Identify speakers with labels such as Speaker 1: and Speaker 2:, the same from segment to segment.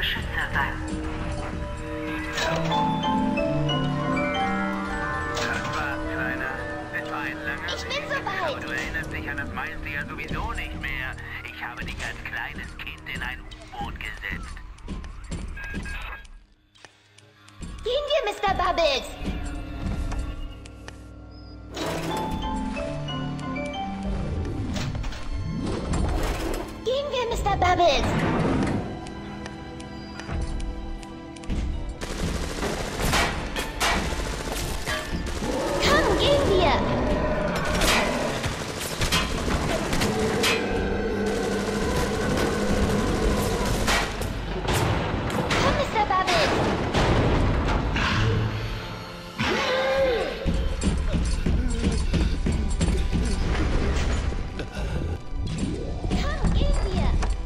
Speaker 1: Beschützer sein. Das war's, Kleiner. Es war ein langer
Speaker 2: Ich bin
Speaker 1: Weg,
Speaker 2: soweit.
Speaker 1: aber du erinnerst dich an das meiste ja sowieso nicht mehr. Ich habe dich als kleines Kind in ein U-Boot gesetzt.
Speaker 2: Gehen wir, Mr. Bubbles! Gehen wir, Mr. Bubbles! Komm, gehen wir! Komm, Mr. Bubbles! Komm, gehen wir!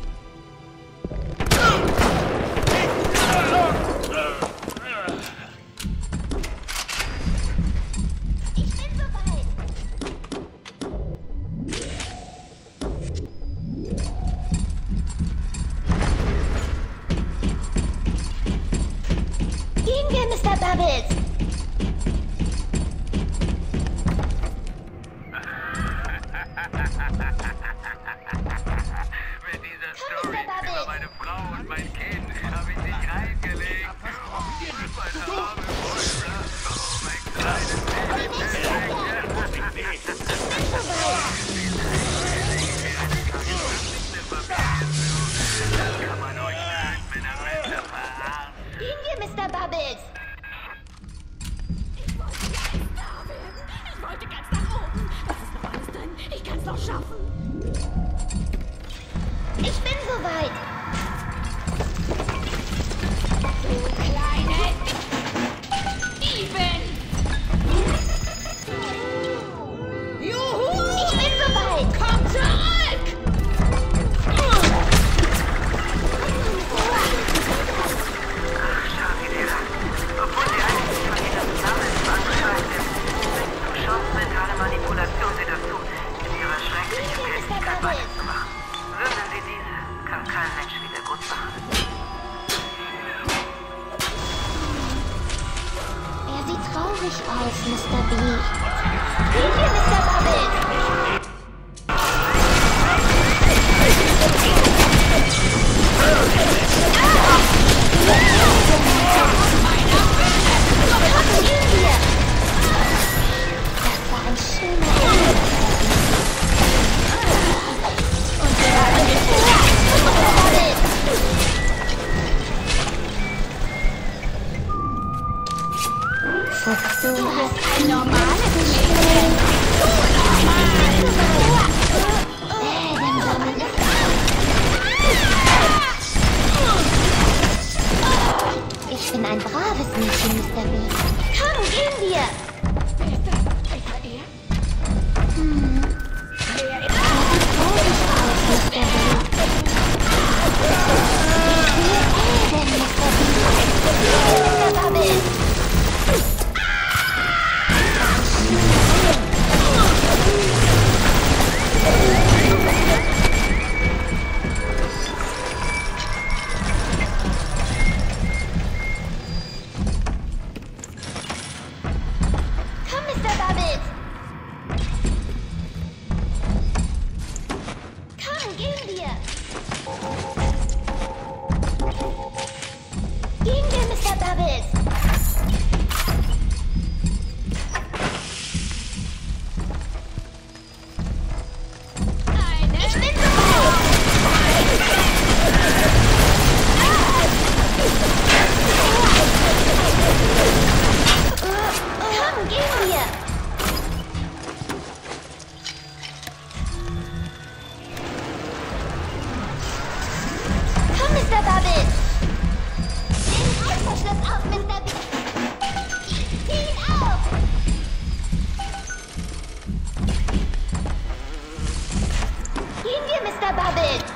Speaker 2: Ich bin soweit! Gehen wir, Mr. Bubbles!
Speaker 1: Mit dieser Story über meine Frau und mein Kind habe ich dich reingelegt. Meine arme Mäuser. Oh, mein kleines Das kann man euch mit einer Wette verarschen.
Speaker 2: Gehen wir, Mr. Bubbles!
Speaker 3: Ich wollte ganz nah werden. Ich wollte ganz nach oben. Das ist noch alles drin. Ich kann es noch schaffen.
Speaker 2: Ich bin soweit!
Speaker 3: Du kleine Diebin! Juhu!
Speaker 2: Ich bin soweit!
Speaker 3: Komm zurück!
Speaker 1: Schau sie dir an. Obwohl sie eigentlich von ihnen zusammen anscheinend ist, du schaust mentale Manipulation sie dazu, in ihrer schrecklichen Wirklichkeit weiterzumachen. Würden sie diese, kann kein Mensch wieder gut machen.
Speaker 2: Er sieht traurig aus, Mr. B. Gehen wir, Mr. Bubbles! Komm, gehen wir! Das war ein schöner Ende. Und wir haben den Mr. Bubbles! Du hast ein normales Leben. Ich bin ein braves Mädchen, Mr. B. Komm, gehen wir!
Speaker 3: Wer ist das? Etwa er? Wer ist
Speaker 2: Traurig aus, Mr. B. Eben, Mr. B. Mr. Bubbles! Komm, Mr. Bubbles! Komm, gehen wir! Gehen wir, Mr. Bubbles!
Speaker 3: eine?
Speaker 2: Ich bin soweit! Komm, gehen wir! Komm, Mr. Bubbles! Den Reißverschluss auf, Mr. B. Zieh ihn auf! Gehen wir, Mr. Bubbles!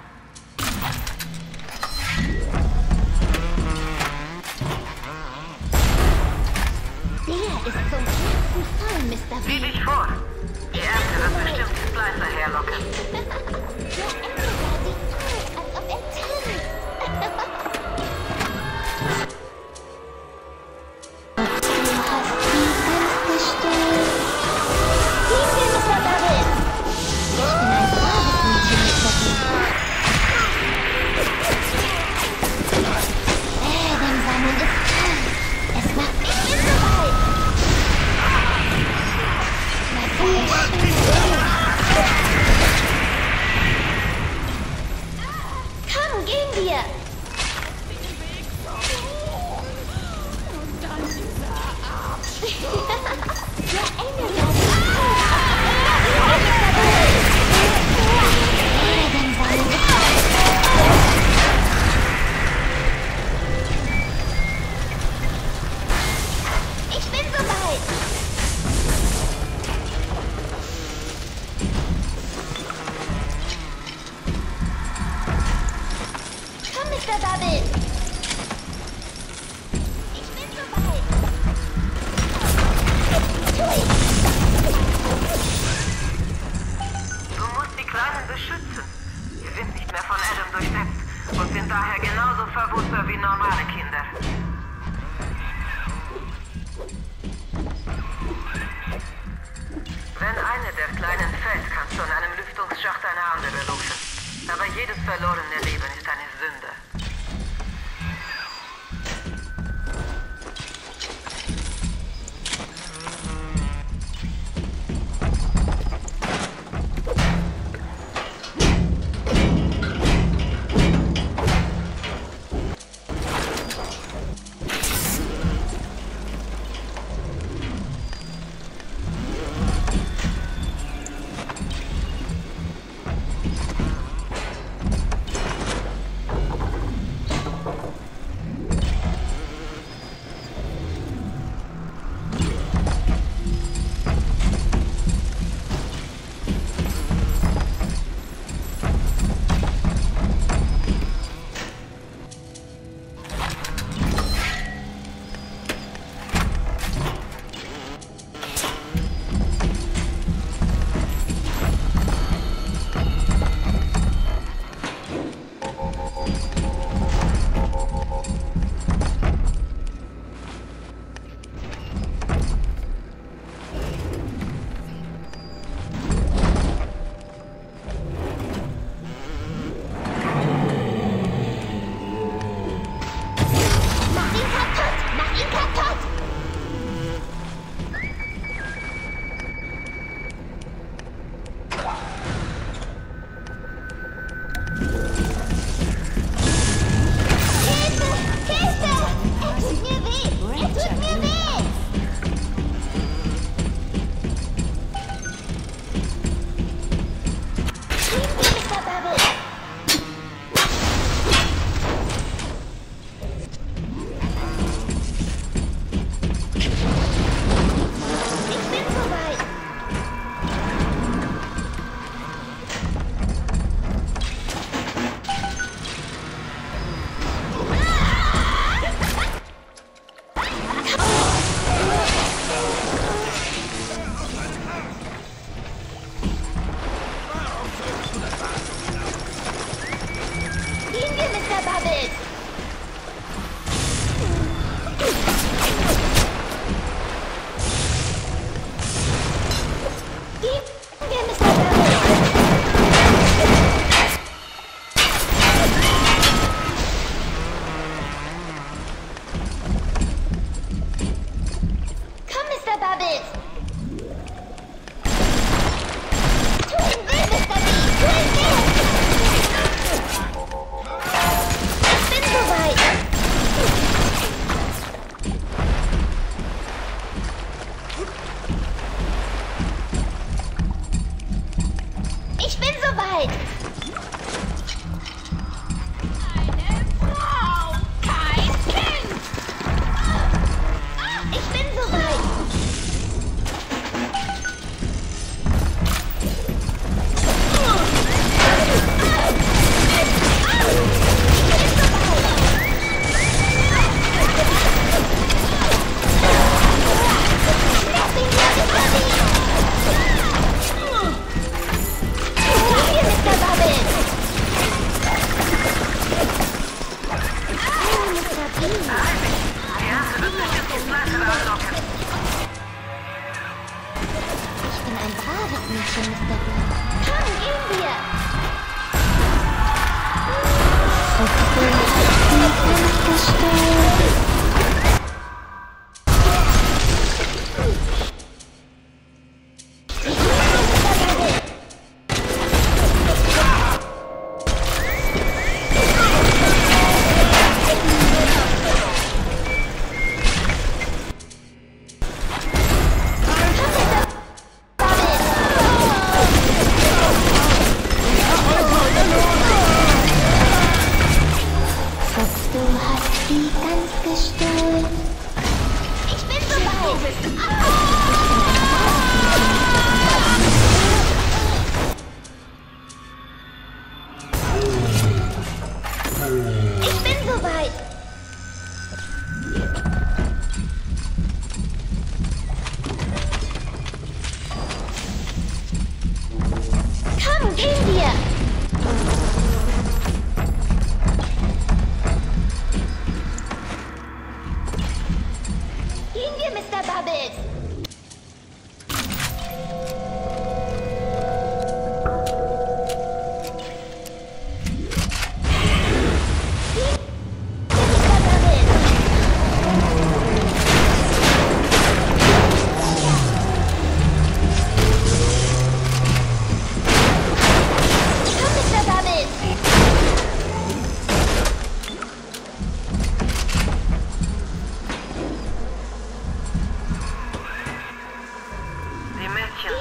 Speaker 2: Der ist zum Herzen voll, Mr.
Speaker 1: Sieh
Speaker 2: B.
Speaker 1: dich vor. Die Ernte wird bestimmt die Splicer herlocken.
Speaker 2: Der Ende sah sich voll, als ob er tanzt.
Speaker 1: mit der kleinen Feld kannst du in einem Lüftungsschacht eine andere rufen. Aber jedes verlorene Leben ist eine Sünde.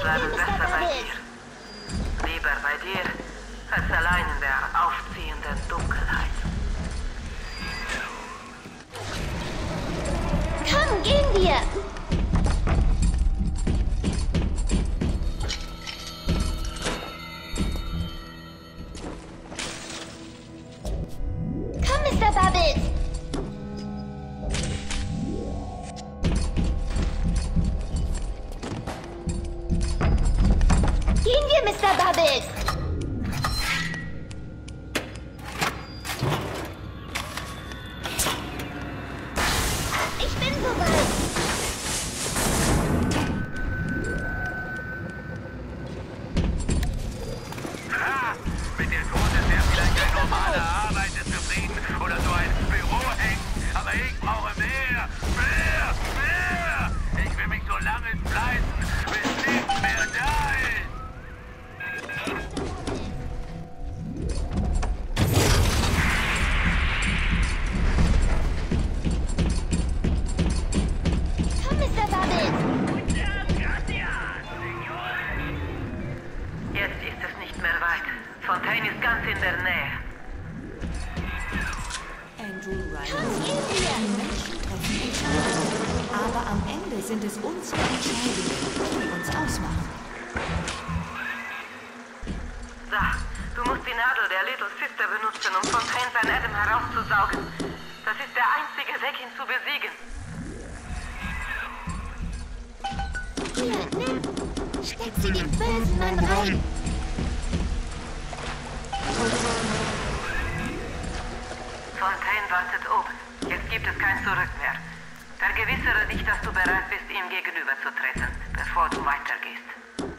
Speaker 1: bleiben
Speaker 2: Mr.
Speaker 1: besser bei
Speaker 2: Babbitt.
Speaker 1: dir. Lieber bei dir, als allein in der aufziehenden Dunkelheit.
Speaker 2: Komm, gehen wir! Komm, Mr. Babbitt! Gehen wir, Mr. Babbitt! Ich bin soweit!
Speaker 4: Ha! Mit der Tod ist ja vielleicht ein normaler Arbeiter zufrieden oder so ein Büro hängen. Aber ich brauche mehr! Mehr! Mehr! Ich will mich so lange fleißen, bis nichts mehr da ist!
Speaker 2: Komm, Mr. Babbitt!
Speaker 1: Jetzt ist es nicht mehr weit. Fontaine ist ganz in der Nähe.
Speaker 5: Andrew Ryan.
Speaker 2: Komm, gehen wir!
Speaker 5: Die Menschen treffen Entscheidungen. Aber am Ende sind es unsere Entscheidungen, die uns ausmachen.
Speaker 1: Da, du musst die Nadel der Little Sister benutzen, um Fontaine sein Adam herauszusaugen. Das ist der einzige Weg, ihn zu besiegen.
Speaker 2: Hier, nimm! Steck sie dem bösen Mann rein!
Speaker 1: Fontaine wartet oben. Jetzt gibt es kein Zurück mehr. Vergewissere dich, dass du bereit bist, ihm gegenüberzutreten, bevor du weitergehst.